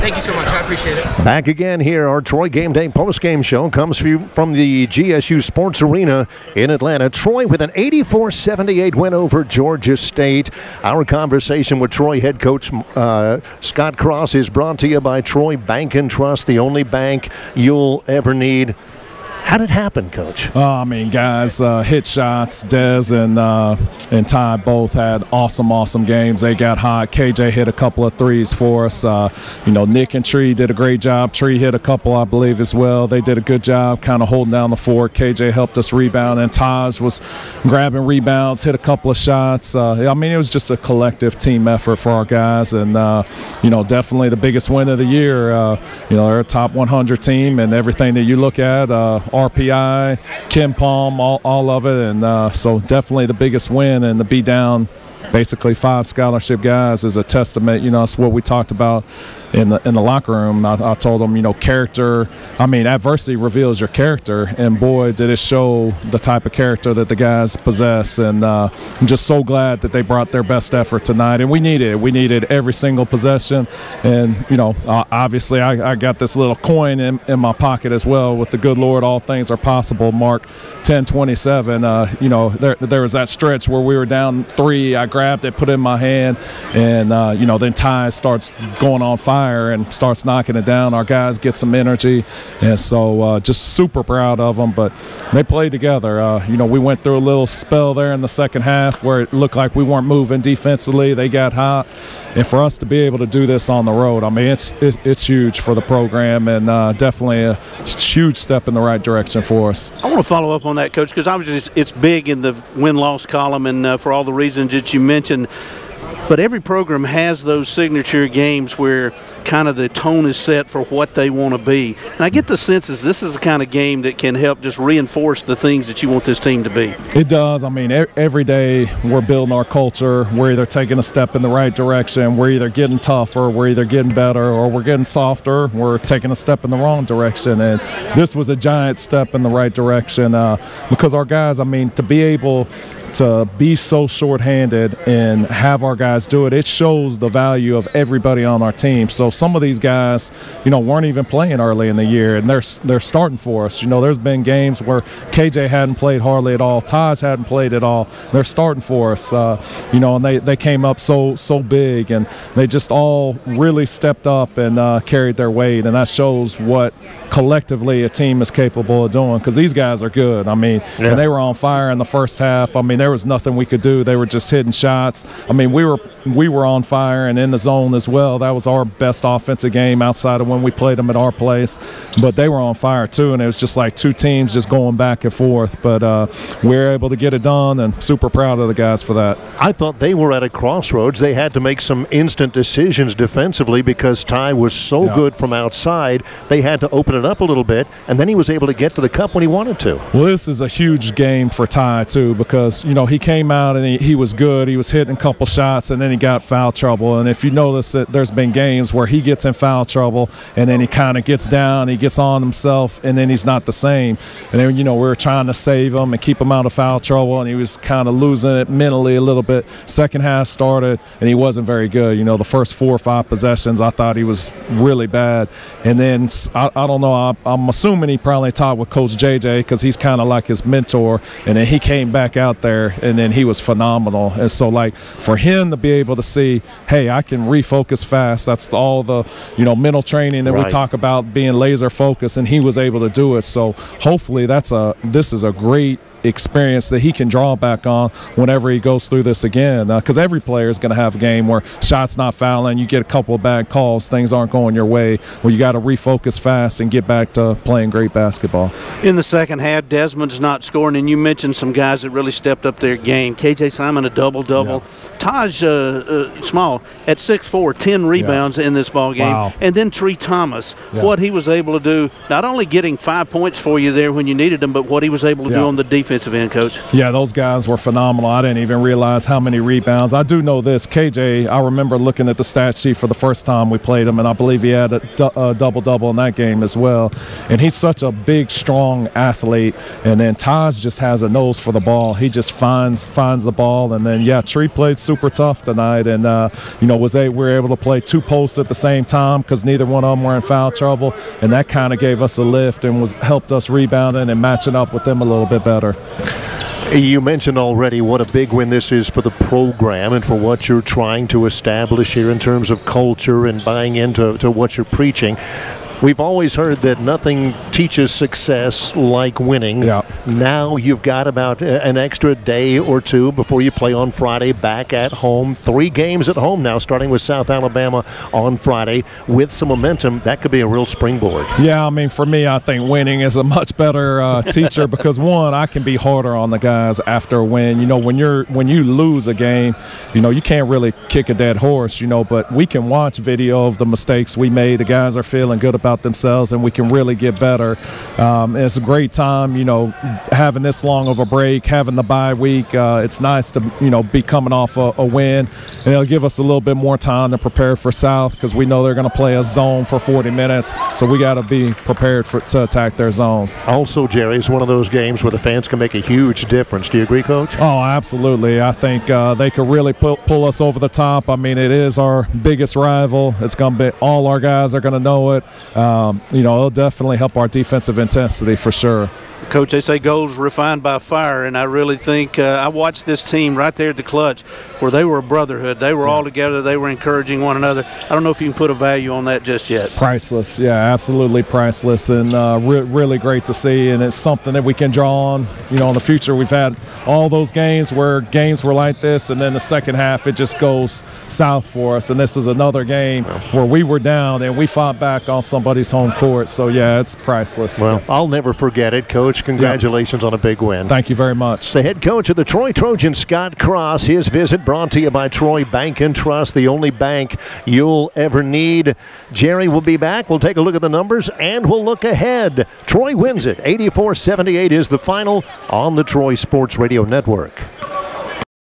Thank you so much. I appreciate it. Back again here. Our Troy Game Day post-game show comes from the GSU Sports Arena in Atlanta. Troy with an 84-78 win over Georgia State. Our conversation with Troy head coach Scott Cross is brought to you by Troy Bank and Trust, the only bank you'll ever need. How did it happen, Coach? Guys hit shots. Dez and Ty both had awesome games. They got hot. KJ hit a couple of threes for us. Nick and Tree did a great job. Tree hit a couple, I believe, as well. They did a good job kind of holding down the fort. KJ helped us rebound, and Taj was grabbing rebounds, hit a couple of shots. It was just a collective team effort for our guys, and, definitely the biggest win of the year. They're a top 100 team, and everything that you look at, RPI, Kim Palm, all of it, and so definitely the biggest win, and to be down basically 5 scholarship guys is a testament. It's what we talked about in the locker room. I told them, character. Adversity reveals your character, and boy, did it show the type of character that the guys possess. And I'm just so glad that they brought their best effort tonight, and we needed it. We needed every single possession, and obviously I got this little coin in my pocket as well. With the good Lord, all things are possible. Mark 10:27. There was that stretch where we were down 3. I grabbed it, put it in my hand, and then Ty starts going on fire and starts knocking it down. Our guys get some energy, and so just super proud of them. But they played together. We went through a little spell there in the second half where it looked like we weren't moving defensively. They got hot, and for us to be able to do this on the road, it's huge for the program, and definitely a huge step in the right direction for us. I want to follow up on that, Coach, because obviously it's big in the win-loss column, and for all the reasons that you mentioned. But every program has those signature games where kind of the tone is set for what they want to be. And I get the sense this is the kind of game that can help just reinforce the things that you want this team to be. It does. Every day we're building our culture. We're either taking a step in the right direction. We're either getting tougher. We're either getting better, or we're getting softer. We're taking a step in the wrong direction. And this was a giant step in the right direction because our guys, to be able to be so shorthanded and have our guys do it, it shows the value of everybody on our team. So some of these guys, weren't even playing early in the year, and they're starting for us. There's been games where KJ hadn't played hardly at all, Taj hadn't played at all. They're starting for us, and they came up so big, and they just all really stepped up and carried their weight, and that shows what collectively a team is capable of doing, because these guys are good. And they were on fire in the first half. There was nothing we could do. They were just hitting shots. We were on fire and in the zone as well. That was our best offensive game outside of when we played them at our place. But they were on fire too, and it was just like two teams just going back and forth. But we were able to get it done, and super proud of the guys for that. I thought they were at a crossroads. They had to make some instant decisions defensively because Ty was so good from outside. They had to open it up a little bit, and then he was able to get to the cup when he wanted to. Well, this is a huge game for Ty too, because he came out and he was good. He was hitting a couple shots, and then he got foul trouble. And if you notice that there's been games where he gets in foul trouble, and then he kind of gets down, he gets on himself, and then he's not the same. And then we were trying to save him and keep him out of foul trouble, and he was kind of losing it mentally a little bit. Second half started, and he wasn't very good. The first 4 or 5 possessions, I thought he was really bad. And then I don't know. I'm assuming he probably talked with Coach JJ because he's kind of like his mentor. And then he came back out there, and then he was phenomenal. And so, for him to be able to see, hey, I can refocus fast. That's all the mental training that we talk about, being laser focused, and he was able to do it. So hopefully this is a great experience that he can draw back on whenever he goes through this again, because every player is going to have a game where shots not fouling, you get a couple of bad calls, things aren't going your way, where you got to refocus fast and get back to playing great basketball. In the second half, Desmond's not scoring, and you mentioned some guys that really stepped up their game. KJ Simon, a double-double. Yeah. Taj Small at 6'4", 10 rebounds in this ball game. Wow. And then Tree Thomas, what he was able to do, not only getting 5 points for you there when you needed them, but what he was able to do on the defense defensive end, Coach. Yeah, those guys were phenomenal. I didn't even realize how many rebounds. I do know this. KJ, I remember looking at the stat sheet for the first time we played him, and I believe he had a double-double in that game as well. And he's such a big, strong athlete. And then Taj just has a nose for the ball. He just finds the ball. And then, yeah, Tree played super tough tonight. And, we were able to play 2 posts at the same time because neither one of them were in foul trouble. And that kind of gave us a lift and helped us rebounding and matching up with them a little bit better. You mentioned already what a big win this is for the program and for what you're trying to establish here in terms of culture and buying into what you're preaching. We've always heard that nothing teaches success like winning. Yeah. Now you've got about an extra day or two before you play on Friday back at home. 3 games at home now, starting with South Alabama on Friday. With some momentum, that could be a real springboard. Yeah, I mean, for me, I think winning is a much better teacher because, one, I can be harder on the guys after a win. You know, when you lose a game, you can't really kick a dead horse, but we can watch video of the mistakes we made. The guys are feeling good about themselves, and we can really get better. It's a great time, having this long of a break, having the bye week. It's nice to, be coming off a win, and it'll give us a little bit more time to prepare for South because we know they're going to play a zone for 40 minutes, so we got to be prepared to attack their zone. Also, Jerry, it's one of those games where the fans can make a huge difference. Do you agree, Coach? Oh, absolutely. I think they could really pull us over the top. I mean, it is our biggest rival. It's going to be all our guys are going to know it. It'll definitely help our defensive intensity for sure. Coach, they say goals refined by fire, and I really think I watched this team right there at the clutch where they were a brotherhood. They were all together. They were encouraging one another. I don't know if you can put a value on that just yet. Priceless. Yeah, absolutely priceless, and really great to see, and it's something that we can draw on. In the future, we've had all those games where games were like this, and then the second half, it just goes south for us, and this is another game where we were down, and we fought back on somebody's home court. So, yeah, it's priceless. Well, I'll never forget it, Coach. Congratulations on a big win. Thank you very much. The head coach of the Troy Trojans, Scott Cross, his visit brought to you by Troy Bank and Trust, the only bank you'll ever need. Jerry will be back. We'll take a look at the numbers, and we'll look ahead. Troy wins it. 84-78 is the final on the Troy Sports Radio Network.